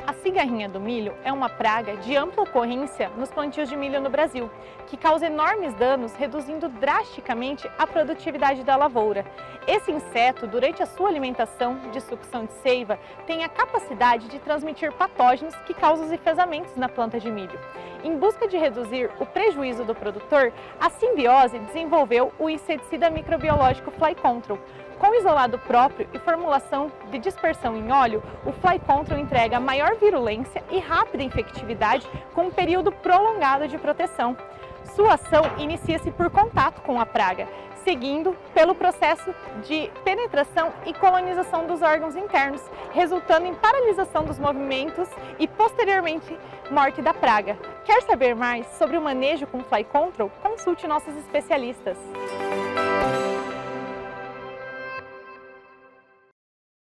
A cigarrinha do milho é uma praga de ampla ocorrência nos plantios de milho no Brasil, que causa enormes danos, reduzindo drasticamente a produtividade da lavoura. Esse inseto, durante a sua alimentação de sucção de seiva, tem a capacidade de transmitir patógenos que causam os enfesamentos na planta de milho. Em busca de reduzir o prejuízo do produtor, a Simbiose desenvolveu o inseticida microbiológico Fly Control. Com isolado próprio e formulação de dispersão em óleo, o Fly Control entrega maior virulência e rápida infectividade com um período prolongado de proteção. Sua ação inicia-se por contato com a praga, seguindo pelo processo de penetração e colonização dos órgãos internos, resultando em paralisação dos movimentos e, posteriormente, morte da praga. Quer saber mais sobre o manejo com Fly Control? Consulte nossos especialistas.